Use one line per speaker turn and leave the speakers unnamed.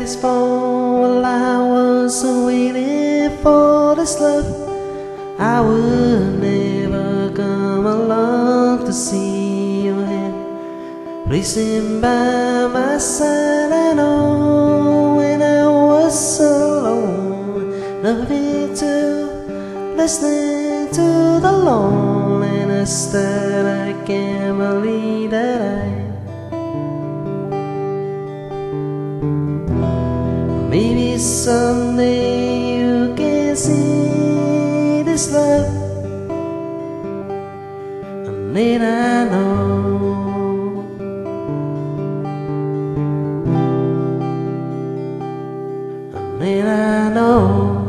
is for while I was waiting for this love. I would never come along to see your hand. Please stand by my side. I know when I was so alone, loving to listening to the loneliness that I can't believe that maybe someday you can see this love, and then I know, and then I know.